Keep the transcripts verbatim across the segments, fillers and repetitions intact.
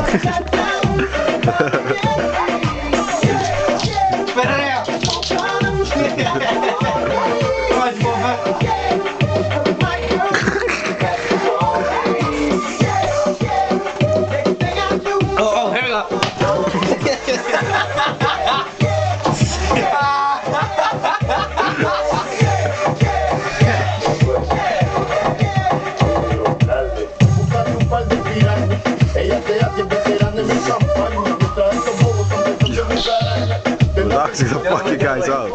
Relax the fucking guys out.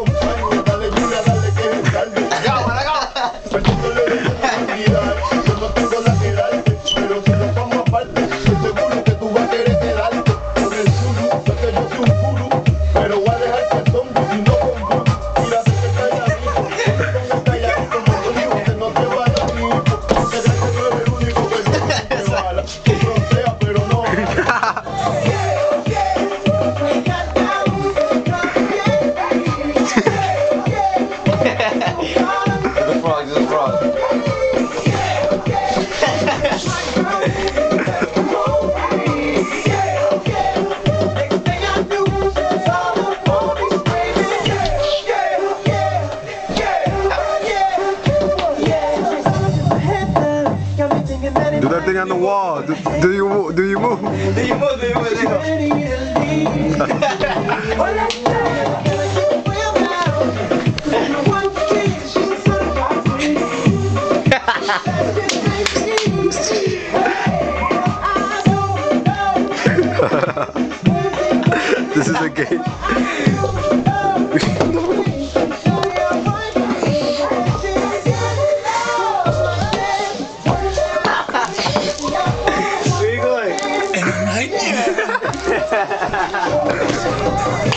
Do that thing on the wall. Do, do you do you move? Do you move? Do you move? This is a game. Where are you going? In a night.